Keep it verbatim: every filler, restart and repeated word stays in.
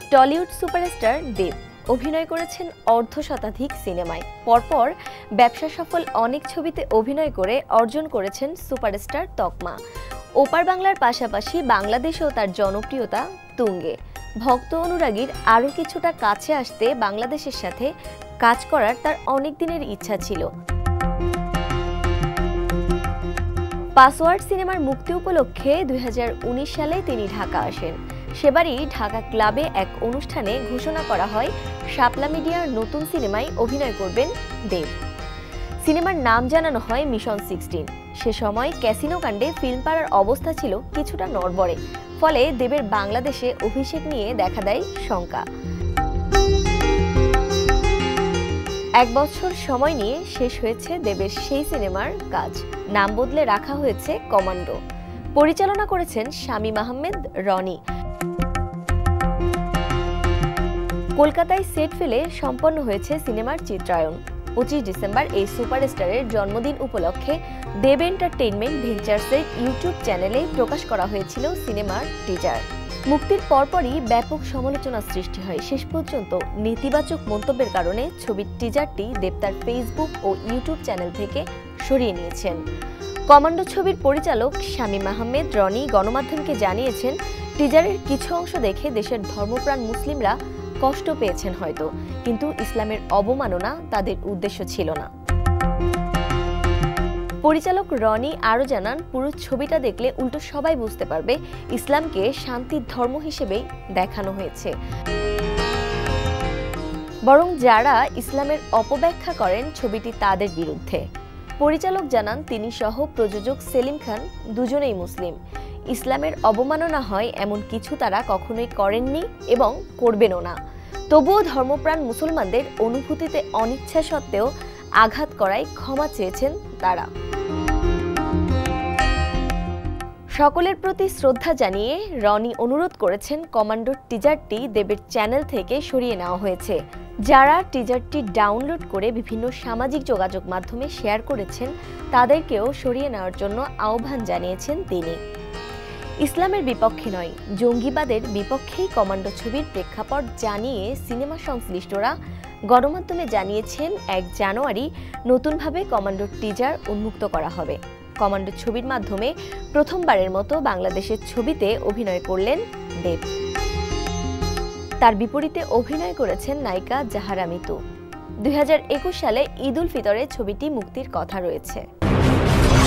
Tollywood superstar দেব অভিনয় করেছেন অর্ধ শতাধিক সিনেমায়। পরপর ব্যবসা সফল অনেক ছবিতে অভিনয় করে অর্জন করেছেন সুপারস্টার তকমা। ওপার বাংলার পাশাপাশি বাংলাদেশেও তার জনপ্রিয়তা তুঙ্গে। ভক্ত অনুরাগীর আরও কিছুটা কাছে আসতে বাংলাদেশের সাথে কাজ করার তার অনেক দিনের ইচ্ছা ছিল। পাসওয়ার্ড সিনেমার মুক্তি উপলক্ষে দুই হাজার উনিশ সালে তিনি ঢাকা আসেন। সেবারই ঢাকা ক্লাবে এক অনুষ্ঠানে ঘোষণা করা হয় শাপলা মিডিয়ার নতুন সিনেমায় অভিনয় করবেন দেব। সিনেমার নাম জানানো হয় মিশন সিক্সটিন। সে সময় ক্যাসিনো কাণ্ডে ফিল্মপাড়ার অবস্থা ছিল কিছুটা নড়বড়ে, ফলে দেবের বাংলাদেশে অভিষেক নিয়ে দেখা দেয় শঙ্কা। এক বছর সময় নিয়ে শেষ হয়েছে দেবের সেই সিনেমার কাজ। নাম বদলে রাখা হয়েছে কমান্ডো। পরিচালনা করেছেন শামীম আহমেদ রনি। কলকাতায় সেট ফেলে সম্পন্ন হয়েছে সিনেমার চিত্রায়ন। পঁচিশ ডিসেম্বর এই সুপারস্টারের জন্মদিন উপলক্ষে দেব এন্টারটেইনমেন্ট ভেঞ্চার্সের ইউটিউব চ্যানেলে প্রকাশ করা হয়েছিল সিনেমার টিজার। মুক্তির পরপরই ব্যাপক সমালোচনা সৃষ্টি হয়। শেষ পর্যন্ত নেতিবাচক মন্তব্যের কারণে ছবির টিজারটি দেব তার ফেসবুক ও ইউটিউব চ্যানেল থেকে সরিয়ে নিয়েছেন। কমান্ডো ছবির পরিচালক শামীম আহমেদ রনি গণমাধ্যমকে জানিয়েছেন, টিজারের কিছু অংশ দেখে দেশের ধর্মপ্রাণ মুসলিমরা কষ্ট পেয়েছেন হয়তো, কিন্তু ইসলামের অবমাননা তাদের উদ্দেশ্য ছিল না। পরিচালক রনি আরও জানান, পুরো ছবিটা দেখলে উল্টো সবাই বুঝতে পারবে ইসলামকে শান্তির ধর্ম হিসেবেই দেখানো হয়েছে। বরং যারা ইসলামের অপব্যাখ্যা করেন ছবিটি তাদের বিরুদ্ধে। পরিচালক জানান, তিনি সহ প্রযোজক সেলিম খান দুজনেই মুসলিম। ইসলামের অবমাননা হয় এমন কিছু তারা কখনোই করেননি এবং করবেনও না। তবুও ধর্মপ্রাণ মুসলমানদের অনুভূতিতে অনিচ্ছা সত্ত্বেও আঘাত করায় ক্ষমা চেয়েছেন তারা। সকলের প্রতি শ্রদ্ধা জানিয়ে রনি অনুরোধ করেছেন কমান্ডোর টিজারটি দেবের চ্যানেল থেকে সরিয়ে নেওয়া হয়েছে। যারা টিজারটি ডাউনলোড করে বিভিন্ন সামাজিক যোগাযোগ মাধ্যমে শেয়ার করেছেন তাদেরকেও সরিয়ে নেওয়ার জন্য আহ্বান জানিয়েছেন তিনি। ইসলামের বিপক্ষে নয়, জঙ্গিবাদের বিপক্ষেই কমান্ডো ছবির প্রেক্ষাপট জানিয়ে সিনেমা সংশ্লিষ্টরা গণমাধ্যমে জানিয়েছেন, এক জানুয়ারি নতুনভাবে কমান্ডোর টিজার উন্মুক্ত করা হবে। কমান্ডো ছবির মাধ্যমে প্রথমবারের মতো বাংলাদেশের ছবিতে অভিনয় করলেন দেব। তার বিপরীতে অভিনয় করেছেন নায়িকা জাহারা মিতু। দুই হাজার একুশ সালে ঈদ উল ফিতরে ছবিটি মুক্তির কথা রয়েছে।